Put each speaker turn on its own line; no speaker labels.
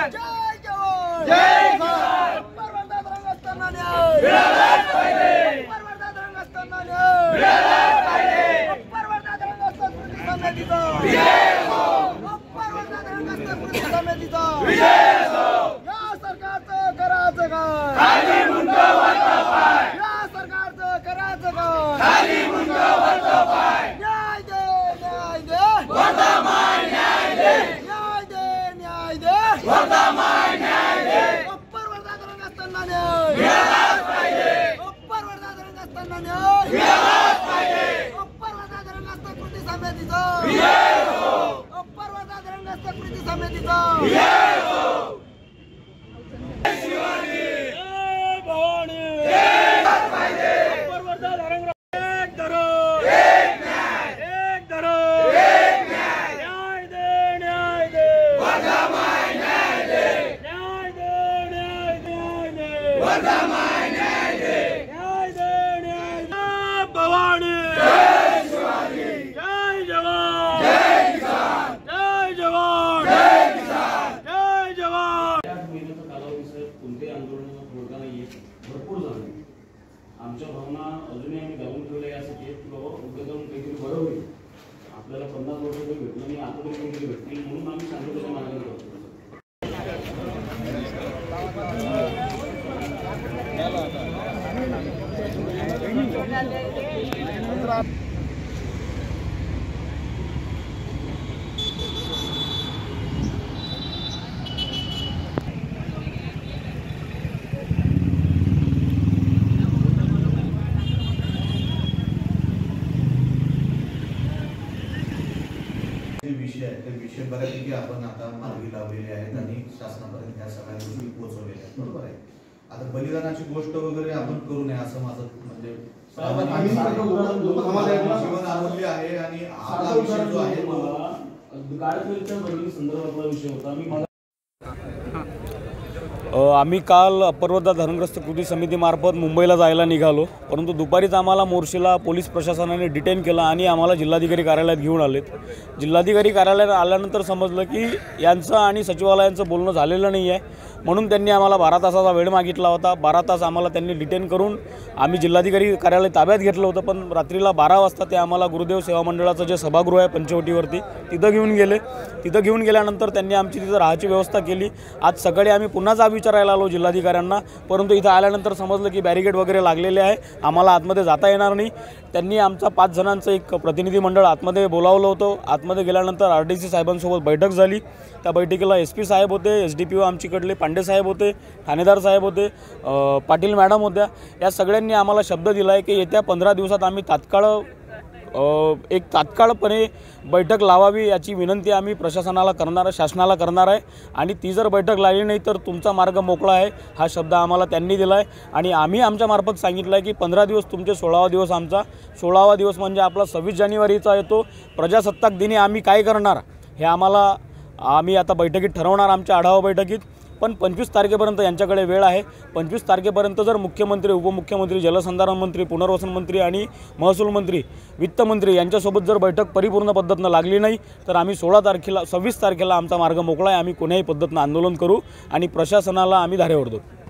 जय किसान परवर्धात रंगस्थांना न्याय मिळालाच पाहिजे परवर्धात रंगस्थांना न्याय मिळालाच पाहिजे परवर्धात रंगस्थ कृती समितीचा विजय हो परवर्धात रंगस्थ कृती समितीचा विजय हो या सरकारचं करायचं काय खाली मुंडा वरचा पाय या सरकारचं करायचं काय खाली मुंडा वरचा पाय न्याय दे वर्धमान न्याय दे न्याय दे वर्धमान न्याय दे परवर्धात रंगस्थांना न्याय मिळालाच पाहिजे परवर्धात रंगस्थांना न्याय मिळालाच पाहिजे परवर्धात रंगस्थ कृती समितीचा विजय हो परवर्धात रंगस्थ कृती समितीचा विजय हो जय शिवाजी जय भवानी जय पाहिजे परवर्धात रंग एक धरो एक धरो एक न्याय दे वर्धमान न्याय दे वर्धमान न्याय दे भवानी जय शिवाजी जय जवान जय किसान जय जवान जय किसान जय जवान
महिन्याचा कालावधी सर कोणत्याही आंदोलनाला तोडगा नाहीये भरपूर झाले आमच्या भावना अजूनही आम्ही घालून ठेवल्या यासाठी की बाबा उद्या जाऊन काहीतरी बरं होईल आपल्याला 50 वर्ष काही भेटलं नाही आता तरी काहीतरी भेटतील म्हणून आम्ही शांततेच्या मार्गाने जातो
विषय आहे ते विषय बऱ्यापैकी आपण आता मार्गी लावलेले आहेत आणि शासनापर्यंत त्या सगळ्या गोष्टी पोहोचवलेल्या आहेत बरोबर आहे। आता बलिदानाची गोष्ट वगैरे आपण करू नये असं माझं म्हणजे जीवन आवडले आहे आणि हा विषय जो आहे
गाडगिलच्या बहिणी संदर्भातला विषय होता
आम्ही काल परवर्धा धरणग्रस्त कृती समितीमार्फत मुंबईला जायला निघालो, परंतु दुपारीच आम्हाला मोर्शीला पोलीस प्रशासनाने डिटेन केलं आणि आम्हाला जिल्हाधिकारी कार्यालयात घेऊन आलेत। जिल्हाधिकारी कार्यालयात आल्यानंतर समजलं की यांचं आणि सचिवालयांचं बोलणं झालेलं नाही आहे, म्हणून त्यांनी आम्हाला 12 तासाचा वेळ मागितला होता। 12 तास आम्हाला त्यांनी डिटेन करून आम्ही जिल्हाधिकारी कार्यालय ताब्यात घेतलं होतं, पण रात्रीला 12 वाजता ते आम्हाला गुरुदेव सेवा मंडळाचं जे सभागृह आहे पंचवटीवरती तिथं घेऊन गेले। तिथं घेऊन गेल्यानंतर त्यांनी आमची तिथं राहायची व्यवस्था केली। आज सकाळी आम्ही पुन्हा विचारायला आलो जिल्हाधिकाऱ्यांना, परंतु इथं आल्यानंतर समजलं की बॅरिकेड वगैरे लागलेले आहे, आम्हाला आतमध्ये जाता येणार नाही। त्यांनी आमचा 5 जणांचं एक प्रतिनिधी मंडळ आतमध्ये बोलावलं होतं। आतमध्ये गेल्यानंतर RDC साहेबांसोबत बैठक झाली। त्या बैठकीला SP साहेब होते, SDPO आमच्याकडले पांडे साहेब होते, ठाणेदार साहेब होते, पाटील मॅडम होत्या। या सगळ्यांनी आम्हाला शब्द दिला आहे की येत्या 15 दिवसात आम्ही तात्काळपणे बैठक लावावी याची विनंती आम्ही प्रशासनाला करणार, शासनाला करणार आहे। आणि ती जर बैठक लागली नाही तर तुमचा मार्ग मोकळा आहे हा शब्द आम्हाला त्यांनी दिला आहे। आणि आम्ही आमच्या मार्फत सांगितलं आहे की 15 दिवस तुमचे 16वा दिवस आमचा, 16वा दिवस म्हणजे आपला 26 जानेवारीचा येतो प्रजासत्ताक दिनी आम्ही काय करणार हे आम्ही आता बैठकीत ठरवणार, आमच्या आढावा बैठकीत। पण 25 तारखेपर्यंत यांच्याकडे वेळ आहे। 25 तारखेपर्यंत जर मुख्यमंत्री, उपमुख्यमंत्री, जलसंधारण मंत्री, पुनर्वसन मंत्री आणि महसूल मंत्री, वित्तमंत्री यांच्यासोबत जर बैठक परिपूर्ण पद्धतीनं लागली नाही तर आम्ही 26 तारखेला आमचा मार्ग मोकळा आहे। आम्ही कोणत्याही पद्धतीनं आंदोलन करू आणि प्रशासनाला आम्ही धारेवर देऊ।